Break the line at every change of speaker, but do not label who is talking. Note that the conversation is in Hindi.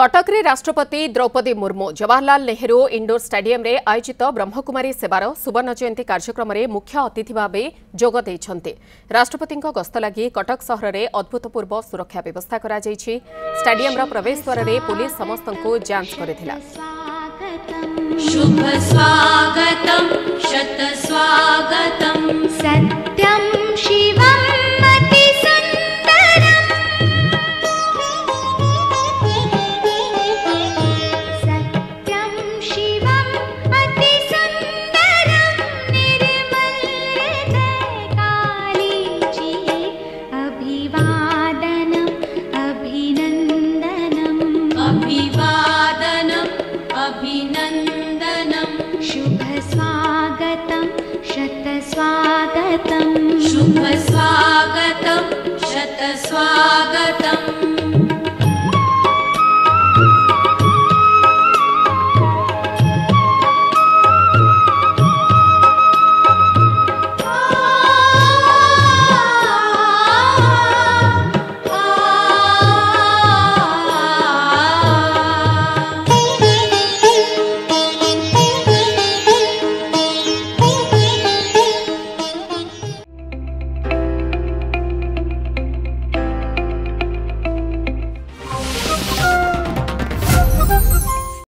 कटक रे राष्ट्रपति द्रौपदी मुर्मू जवाहरलाल नेहरू इंडोर स्टेडियम रे आयोजित ब्रह्मकुमारी सेवार सुवर्ण जयंती कार्यक्रम में मुख्य अतिथि भाव जोग देइछन्ते। राष्ट्रपति गस्त लगी कटक सहर में अभूतपूर्व सुरक्षा व्यवस्था करा जाइछि। स्टेडियम रा प्रवेश द्वार रे पुलिस समस्त को जांच करथिला।
शुभ स्वागतम शत स्वागतम सत्यम शिवम अति सुंदरम सत्यम शिवम अति सुंदरम निर्मल हृदय कालीजी अभिवादनम अभिनंदनम अभिवादनम अभिनंदनम शुभ स्वागतम शत स्वागतम शुभ स्वागतम शत स्वागतम।